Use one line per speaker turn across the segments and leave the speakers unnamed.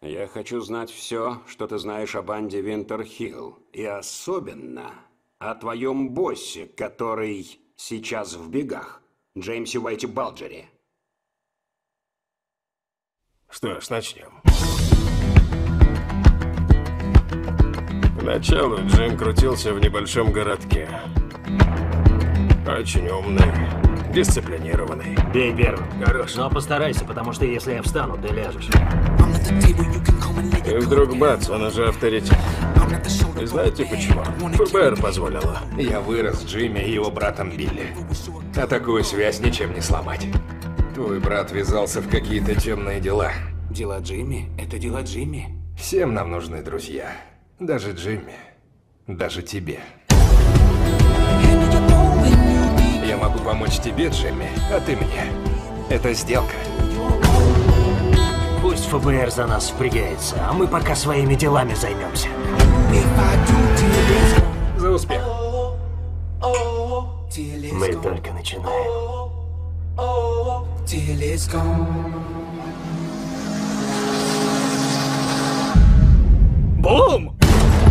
Я хочу знать все, что ты знаешь о банде Винтерхилл. И особенно о твоем боссе, который сейчас в бегах. Джеймсе Уайти Балджере.
Что ж, начнем. Поначалу Джим крутился в небольшом городке. Очень умный, дисциплинированный.
Бей первым.
Хорош.
Но постарайся, потому что если я встану, ты ляжешь.
И вдруг бац, он уже авторитет. И знаете почему? ФБР позволило.
Я вырос с Джимми и его братом Билли. А такую связь ничем не сломать. Твой брат ввязался в какие-то темные дела.
Дела Джимми – это дела Джимми.
Всем нам нужны друзья. Даже Джимми. Даже тебе. Я могу помочь тебе, Джимми, а ты мне. Это сделка.
Пусть ФБР за нас впрягается, а мы пока своими делами займемся.
За успех.
Мы только начинаем.
Бум!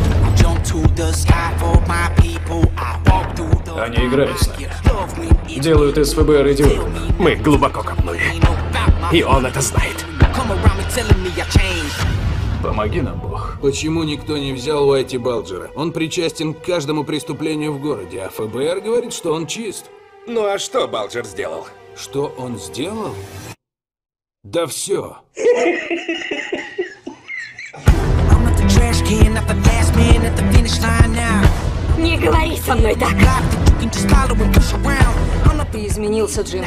Они играют с нами. Делают из ФБР идиотов. Мы глубоко копнули. И он это знает. Помоги нам, Бог.
Почему никто не взял Уайти Балджера? Он причастен к каждому преступлению в городе, а ФБР говорит, что он чист.
Ну а что Балджер сделал?
Что он сделал? Да все.
Не говори со мной так. Ты изменился, Джим.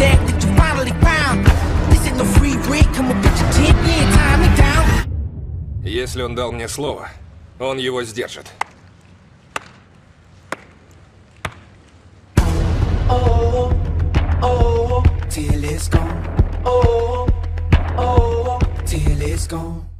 Если он дал мне слово, он его сдержит.
Till it's gone.